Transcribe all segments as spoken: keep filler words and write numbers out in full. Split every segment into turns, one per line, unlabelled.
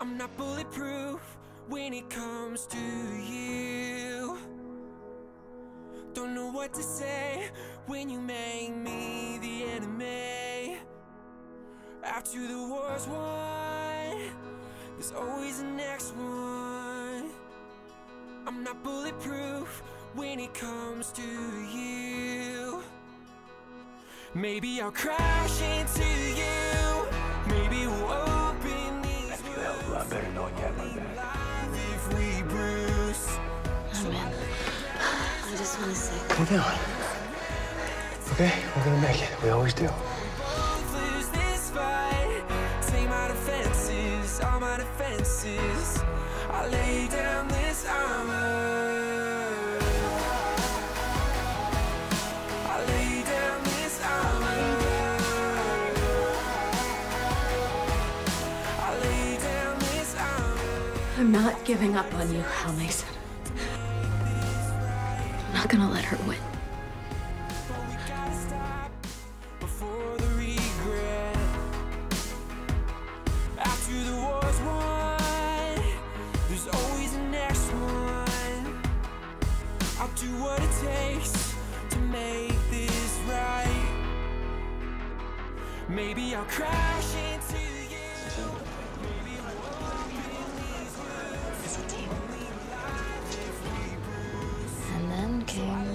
I'm not bulletproof when it comes to you. Don't know what to say when you make me the enemy. After the war's won, there's always the next one. I'm not bulletproof when it comes to you. Maybe I'll crash into you. Maybe we'll open these.
I feel a hell of a lot better knowing you have my back.
If we bruise.
Oh man, I just want to say.
Calm down. Okay, we're gonna make it. We always do.
Lose this fight. Take my defenses, all my defenses. I lay down this armor. I lay down this armor. I lay down this armor.
I'm not giving up on you, Hal Mason. I'm not gonna let her win.
We gotta stop before the regret. After the war's won, there's always the next one. I'll do what it takes to make this right. Maybe I'll crash into you. Maybe we'll open these wounds.
As a team. And then came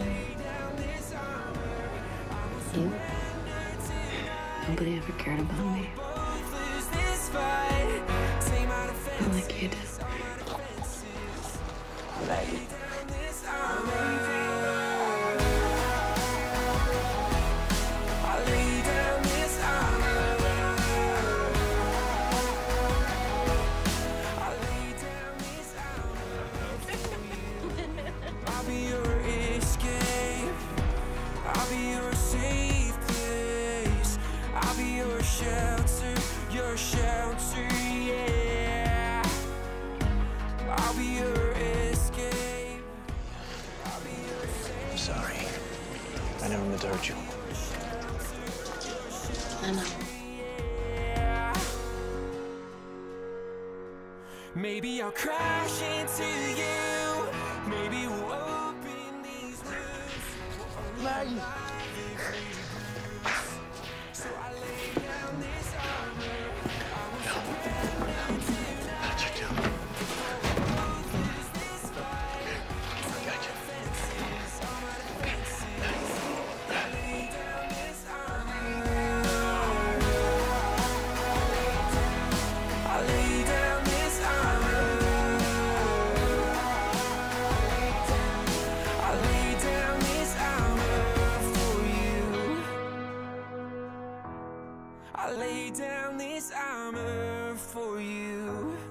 you. Nobody ever cared about me.
Lose this fight. Take my
Not like you did.
Maggie.
this armor. I lay down this armor. I lay down this armor. I'll be your escape. I'll be your safe place. I'll be your shelter, your shelter, yeah. I'll be your escape. I'll be your safe.
I'm sorry. I never meant to hurt you.
I know.
Yeah. Maybe I'll crash into you. Maybe we'll open these wounds.
Maggie.
So I lay down this armor.
How'd you do? I got you.
I lay down this armor. I lay down this armor for you. I lay down this armor for you.